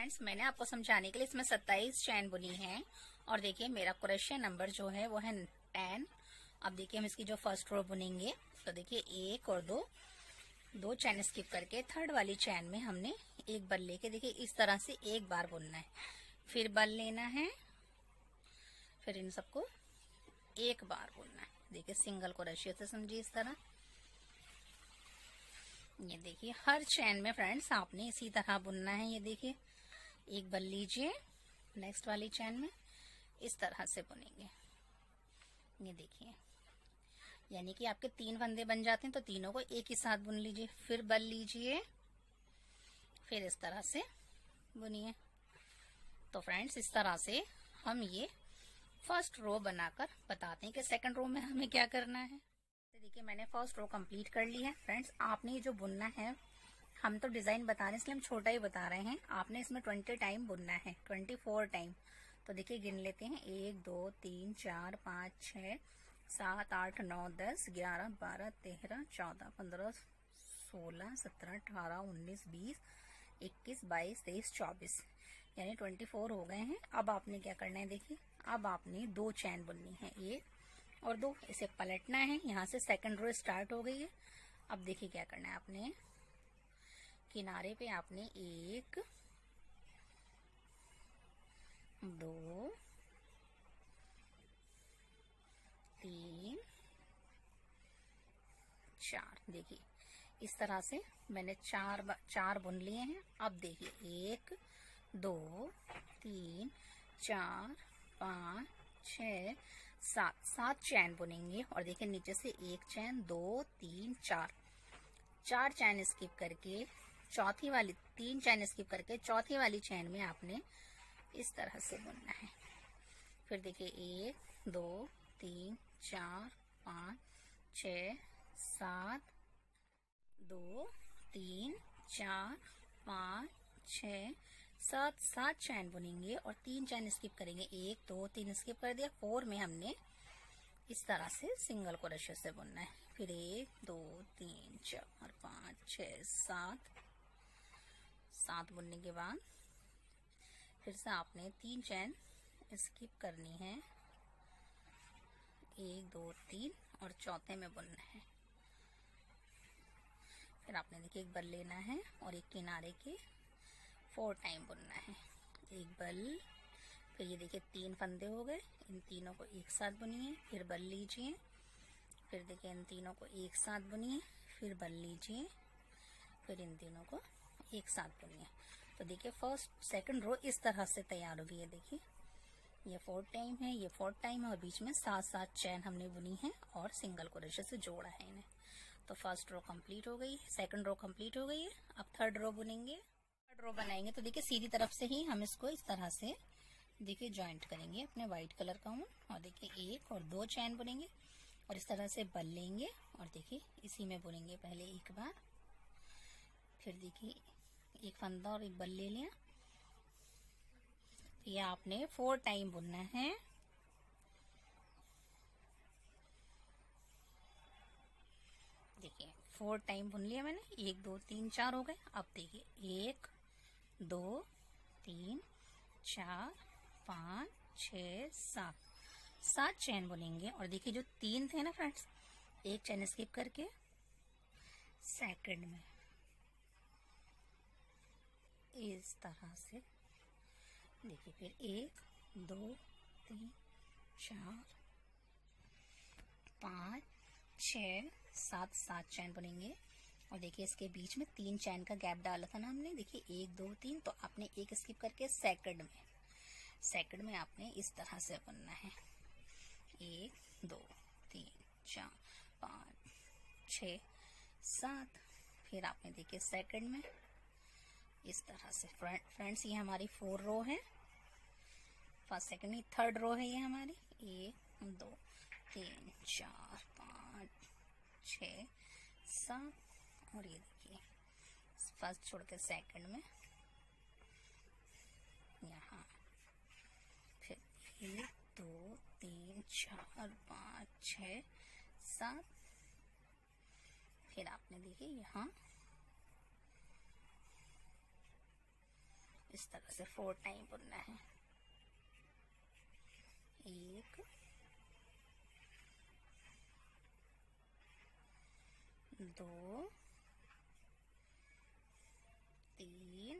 Friends, मैंने आपको समझाने के लिए इसमें 27 चैन बुनी है और देखिए मेरा क्रोशे नंबर जो है वो है 10। अब देखिए हम इसकी जो फर्स्ट रो बुनेंगे तो देखिए एक और दो चैन स्किप करके थर्ड वाली चैन में हमने एक बल लेके देखिए इस तरह से एक बार बुनना है, फिर बल लेना है, फिर इन सबको एक बार बुनना है। देखिए सिंगल क्रोशे से समझिए इस तरह। ये देखिए हर चैन में फ्रेंड्स आपने इसी तरह बुनना है। ये देखिए एक बल लीजिए, नेक्स्ट वाली चैन में इस तरह से बुनेंगे। ये देखिए यानी कि आपके 3 फंदे बन जाते हैं तो तीनों को एक ही साथ बुन लीजिए, फिर बल लीजिए, फिर इस तरह से बुनिए। तो फ्रेंड्स इस तरह से हम ये फर्स्ट रो बनाकर बताते हैं कि सेकंड रो में हमें क्या करना है। देखिए मैंने फर्स्ट रो कंप्लीट कर ली है। फ्रेंड्स आपने ये जो बुनना है, हम तो डिजाइन बता रहे हैं इसलिए हम छोटा ही बता रहे हैं, आपने इसमें 20 टाइम बुनना है, 24 टाइम। तो देखिए गिन लेते हैं, 1 2 3 4 5 6 7 8 9 10 11 12 13 14 15 16 17 18 19 20 21 22 23 24 यानी 24 हो गए हैं। अब आपने क्या करना है, देखिए अब आपने 2 चैन बुननी है, 1 और 2, इसे पलटना है। यहाँ से सेकंड रो स्टार्ट हो गई है। अब देखिए क्या करना है, आपने किनारे पे आपने 1 2 3 4, देखिए इस तरह से मैंने चार बुन लिए हैं। अब देखिए 1 2 3 4 5 6 7 चैन बुनेंगे और देखिए नीचे से एक चैन 2 3 4 चैन स्किप करके चौथी वाली 3 चैन स्किप करके चौथी वाली चैन में आपने इस तरह से बुनना है। फिर देखिए 1 2 3 4 5 6 7 2 3 4 5 6 7 चैन बुनेंगे और 3 चैन स्किप करेंगे, 1 2 3 स्किप कर दिया। 4 में हमने इस तरह से सिंगल क्रोशे से बुनना है। फिर 1 2 3 4 5 6 7 बुनने के बाद फिर से आपने 3 चैन स्किप करनी है, 1 2 3 और चौथे में बुनना है। फिर आपने देखिए एक बल लेना है और एक किनारे के 4 टाइम बुनना है, एक बल, फिर ये देखिए 3 फंदे हो गए, इन तीनों को एक साथ बुनिए, फिर बल लीजिए, फिर देखिए इन तीनों को एक साथ बुनिए, फिर बल लीजिए, फिर इन तीनों को एक साथ बुनिए। तो देखिए फर्स्ट सेकंड रो इस तरह से तैयार होगी। ये देखिए ये 4 टाइम है, ये 4 टाइम है और बीच में 7 चैन हमने बुनी है और सिंगल क्रोशे से जोड़ा है इन्हें। तो फर्स्ट रो कंप्लीट हो गई, सेकंड रो कंप्लीट हो गई है। अब थर्ड रो बुनेंगे। थर्ड रो बनाएंगे तो देखिए सीधी तरफ से ही हम इसको इस तरह से देखिए ज्वाइंट करेंगे अपने व्हाइट कलर का ऊन और देखिए 1 और 2 चैन बुनेंगे और इस तरह से बल लेंगे और देखिए इसी में बुनेंगे पहले एक बार, फिर देखिए एक फंदा और एक बल ले लिया। तो ये आपने 4 टाइम बुनना है। देखिए 4 टाइम बुन लिया मैंने, 1 2 3 4 हो गए। अब देखिए 1 2 3 4 5 6 7 चैन बुनेंगे और देखिए जो 3 थे ना फ्रेंड्स, एक चैन स्किप करके सेकंड में इस तरह से देखिए, फिर 1 2 3 4 5 6 7 चैन बुनेंगे और देखिए इसके बीच में 3 चैन का गैप डाला था ना हमने, देखिए 1 2 3, तो आपने एक स्किप करके सेकंड में आपने इस तरह से बुनना है, 1 2 3 4 5 6 7, फिर आपने देखिए सेकंड में इस तरह से। फ्रेंड्स ये हमारी 4 रो है, फर्स्ट सेकंड, थर्ड रो है ये हमारी, 1 2 3 4 5 6 7 और ये देखिए फर्स्ट छोड़ के सेकंड में यहाँ, फिर 1 2 3 4 5 6 7, फिर आपने देखिए यहाँ इस तरह से 4 टाइम बुनना है। 1 2 3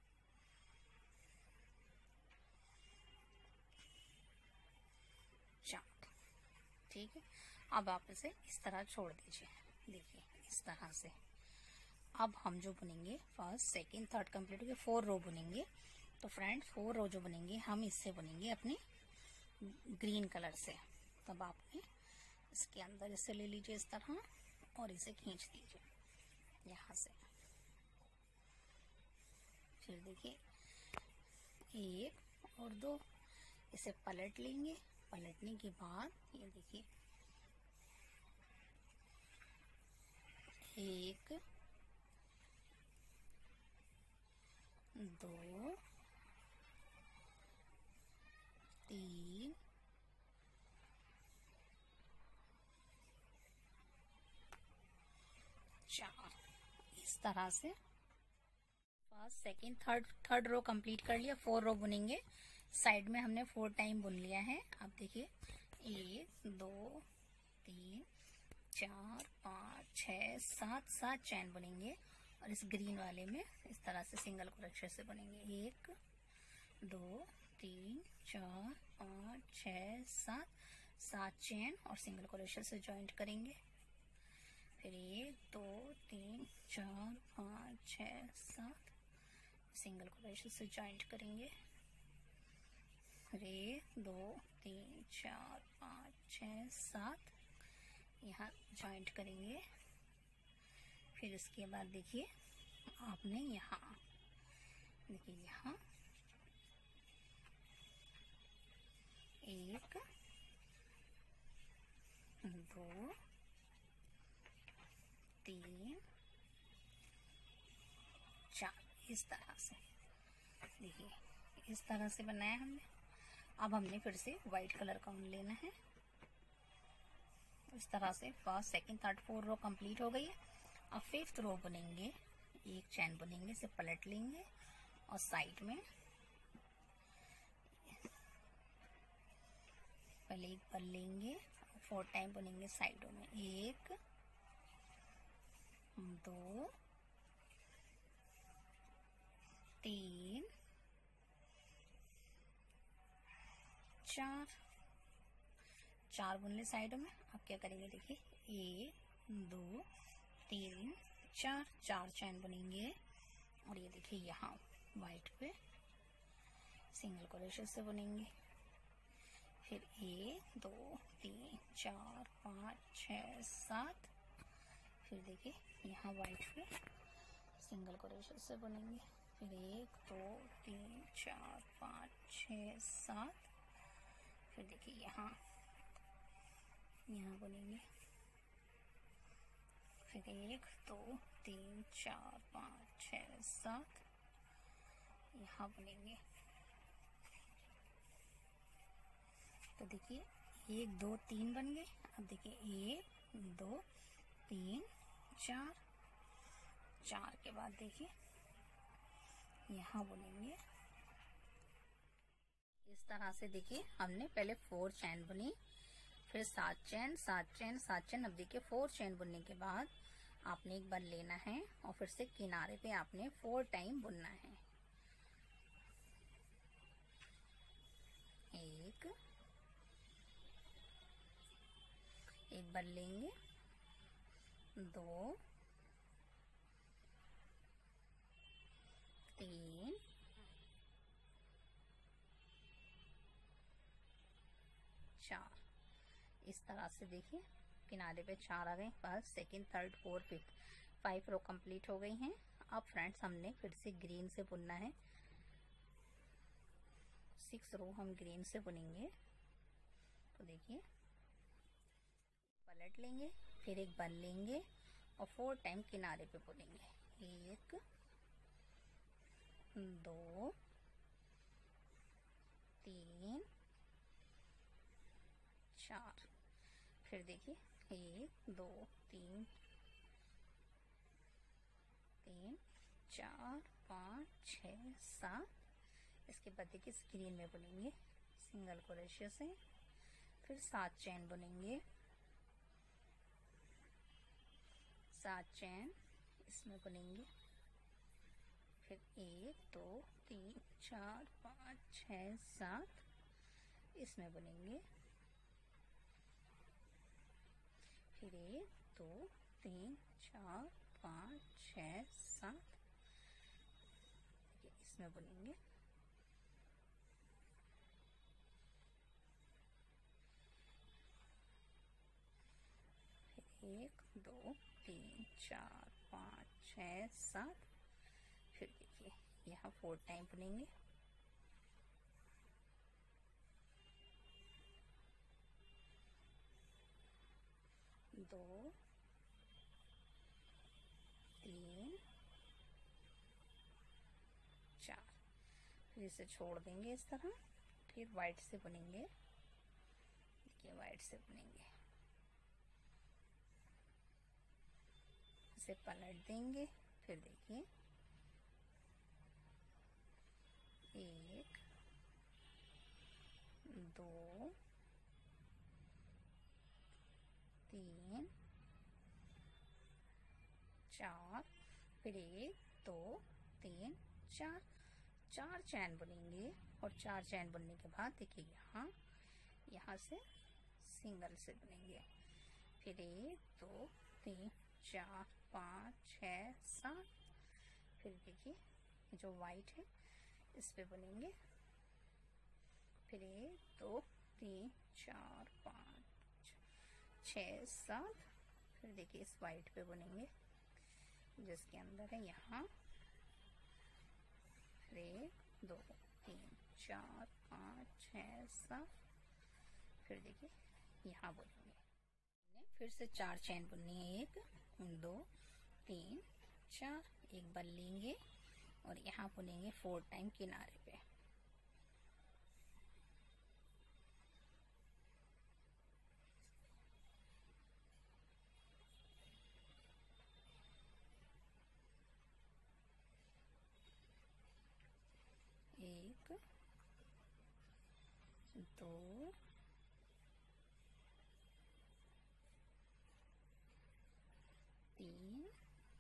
4। ठीक है, अब आप इसे इस तरह छोड़ दीजिए। देखिए इस तरह से। अब हम जो बुनेंगे फर्स्ट सेकंड थर्ड कंप्लीट हो गए, 4 रो बुनेंगे। तो फ्रेंड 4 रो जो बुनेंगे हम इससे बुनेंगे अपने ग्रीन कलर से। तब आपने इसके अंदर इसे ले लीजिए इस तरह और इसे खींच दीजिए यहाँ से। फिर देखिए 1 और 2, इसे पलट लेंगे। पलटने के बाद ये देखिए 1 2 3 4। इस तरह से first second third row complete कर लिया। 4 रो बुनेंगे। साइड में हमने 4 टाइम बुन लिया है। अब देखिए 1 2 3 4 5 6 7 चैन बुनेंगे और इस ग्रीन वाले में इस तरह से सिंगल क्रोशे से बुनेंगे। 1 2 3 4 5 6 7 चैन और सिंगल क्रोशे से जॉइंट करेंगे। फिर 1 2 3 4 5 6 7 सिंगल क्रोशे से जॉइंट करेंगे। फिर 1 2 3 4 5 6 7 यहाँ जॉइंट करेंगे। फिर इसके बाद देखिए आपने यहाँ देखिए यहाँ 1 2 3 4 इस तरह से। देखिए इस तरह से बनाया हमने। अब हमने फिर से व्हाइट कलर का ऊन लेना है। इस तरह से first second third 4 row complete हो गई है। अब 5th रो बुनेंगे। एक चैन बुनेंगे, इसे पलट लेंगे और साइड में पहले एक पर लेंगे, 4 टाइम बुनेंगे साइडों में। 1 2 3 4 बुन ले साइडों में। अब क्या करेंगे देखिए 1 2 3 4 चैन बुनेंगे और ये देखिए यहाँ व्हाइट पे सिंगल क्रोशे से बुनेंगे। फिर 1 2 3 4 5 6 7 फिर देखिए यहाँ व्हाइट पे सिंगल क्रोशे से बुनेंगे। फिर 1 2 3 4 5 6 7 फिर देखिए यहाँ बुनेंगे। फिर 1 2 3 4 5 6 7 यहाँ बुनेंगे। तो देखिए 1 2 3 बन गए। अब देखिए 1 2 3 4 के बाद देखिए यहाँ बुनेंगे। इस तरह से देखिए हमने पहले 4 चैन बुनी, फिर 7 चैन 7 चैन 7 चैन। अब देखिए 4 चैन बुनने के बाद आपने एक बार लेना है और फिर से किनारे पे आपने 4 टाइम बुनना है। 1 बार लेंगे, 2 3 4 इस तरह से देखिए किनारे पे 4 आ गए। First second third fourth fifth 5 row complete हो गई हैं। अब फ्रेंड्स हमने फिर से ग्रीन से बुनना है। 6 रो हम ग्रीन से बुनेंगे। तो देखिए पलट लेंगे, फिर एक बार लेंगे और 4 टाइम किनारे पे बुनेंगे। 1 2 3 4 फिर देखिए 1 2 3 4 5 6 7 इसके बाद देखिए स्क्रीन में बुनेंगे सिंगल क्रोशिया से, फिर 7 चेन बुनेंगे, 7 चेन इसमें बुनेंगे, फिर 1 2 3 4 5 6 7 इसमें बुनेंगे, फिर 1 2 3 4 5 6 7 इसमें बुनेंगे, फिर 1 2 3 4 5 6 7, फिर देखिए यहाँ 4 टाइम बुनेंगे, 2 3 4, फिर इसे छोड़ देंगे इस तरह, फिर वाइट से बुनेंगे, देखिए वाइट से बुनेंगे, इसे पलट देंगे, फिर देखिए 1 2 3 4, फिर 1 2 3 4, 4 चैन बुनेंगे, और 4 चैन बुनने के बाद देखिए यहाँ से सिंगल से बुनेंगे, फिर 1 2 3 4 5 6 7, फिर देखिए जो वाइट है इस पे बुनेंगे, फिर 1 2 3 4 5 6 7, फिर देखिए इस वाइट पे बुनेंगे जिसके अंदर है यहाँ, फिर 1 2 3 4 5 6 7, फिर देखिए यहाँ बुनेंगे, फिर से 4 चैन बुननी है, 1 2 3 4, एक बल लेंगे और यहाँ बुनेंगे 4 टाइम किनारे पे, एक 2 3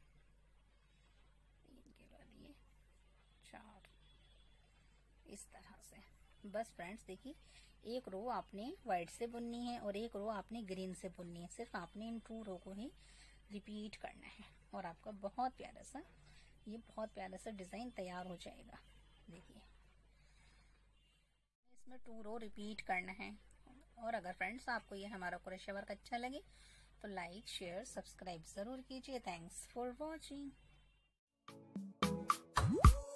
गिरा दिए 4, इस तरह से। बस फ्रेंड्स देखिए एक रो आपने वाइट से बुननी है और एक रो आपने ग्रीन से बुननी है, सिर्फ आपने इन 2 रो को ही रिपीट करना है और आपका बहुत प्यारा सा डिजाइन तैयार हो जाएगा। देखिए इसमें 2 रो रिपीट करना है। और अगर फ्रेंड्स आपको ये हमारा क्रोशे वर्क अच्छा लगे तो लाइक शेयर सब्सक्राइब जरूर कीजिए। Thanks for watching.